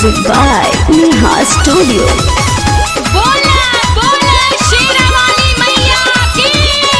Music by Neha Studio. बोला बोला शेरावाली मैया की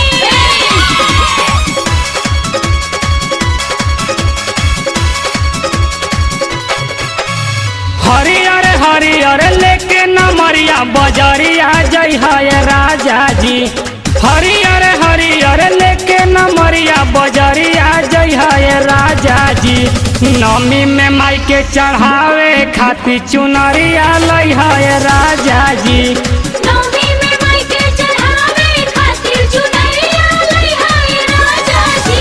हरियर हरियर लेके नमरिया बजरिया जय है राजा जी। हरियर हरियर लेके नमरिया बजरिया जय है राजा जी। नमी में माई के चढ़ावे खातिर चुनरिया लई है राजा जी। नौमी में माई के चढ़ावे खातिर चुनरिया लई है राजा जी।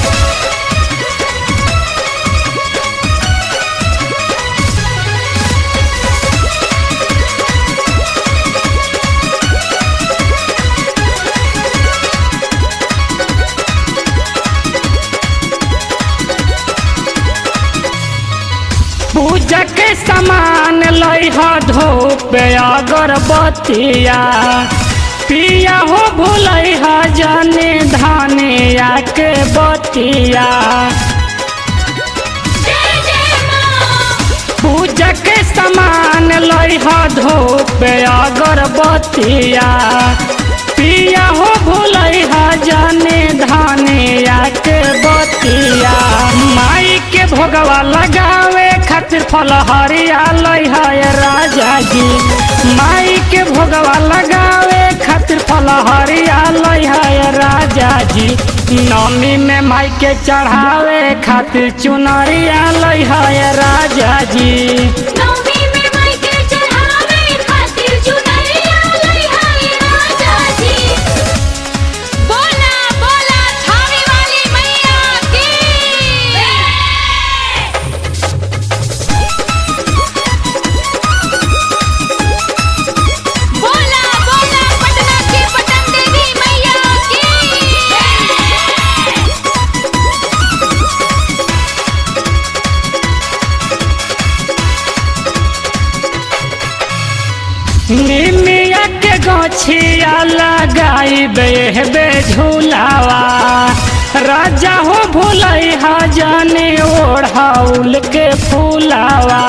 पूजा के सामान लई है धूप अगरबत्तिया। पिया हो भूलई है जाने धानिया के बतिया। जय जय माँ पूजा के सामान लई है धूप अगरबत्तिया। पिया हो भूलई है जाने धानिया के बतिया। माई के भोगवा लगावे खातिर फल हरिया लई है राजा जी। माई के भोगवा लगावे खातिर फल हरिया लई है राजा जी। नौमी में माई के चढ़ावे खातिर चुनरिया लई है राजा जी। नौमी में माई के चढ़ावे खातिर चुनरिया लई है राजा जी। बोला बोला थावे वाली मैया की बोला बोला पटना की पटन देवी मैया की निमिया के गछिया लगाई बे झूलावा। राजा हो भूलई हा जाने ओढ़ाउल के फूलावा।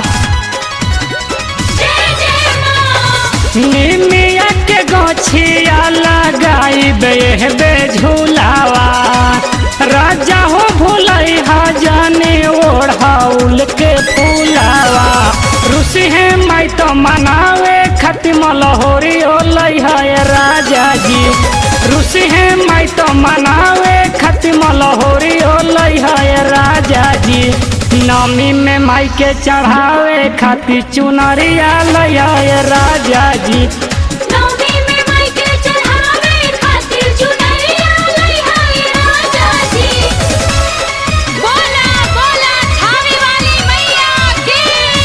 जय जय माँ निमिया के गछिया लगाई बे झूलावा। राजा हो भूलई हा जाने ओढ़ाउल के फूलावा। रुसी है माई तो मनावे खातिर मलहोरी ओलई है राजा जी। रुसी है माई तो मनावे खातिर मलहोरी ओलई है राजा जी। नमी में माई के चढ़ावे खातिर चुनरिया लई है राजा जी। नौमी में माई के चढ़ावे खातिर चुनरिया लई है राजा जी। बोला बोला थावे वाली मैया की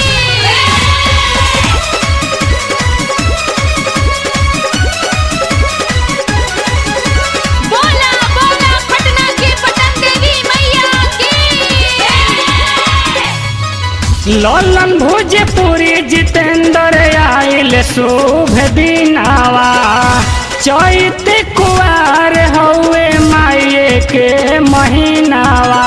बोला बोला पटना की पटन देवी मैया की ललन भोजपुरी जितेंद्र आइल शुभ दिनावा। चैत कुआर हउए माये के महीनावा।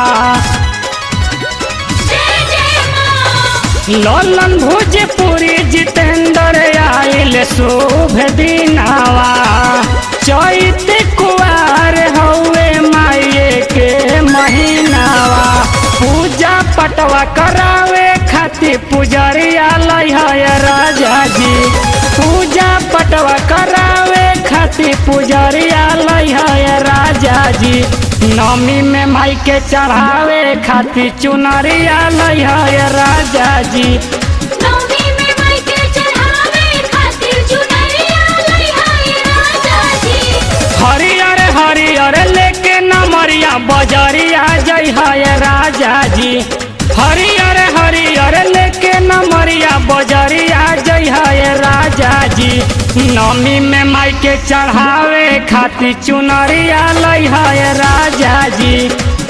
जय जय माँ ललन भोजपुरी जितेंद्र आइल शुभ दिनावा। चैत कुआर हउए माये के महीनावा। पूजा पटवा करावे खातिर पुजरिया लई है राजा जी। पूजा पटवा करावे खातिर पुजरिया लई है राजा जी। नौमी में माई के चढ़ावे खातिर चुनरिया लई है राजा जी। नौमी में माई के चढ़ावे खातिर चुनरिया लई है राजा जी। हरियर हरियर लेके नमरिया बजरिया जय है राजा जी। हरियर हरियर लेके नमरिया बजरिया जय है राजा जी। नमी में माई के चढ़ावे खातिर चुनरिया लई है राजा जी।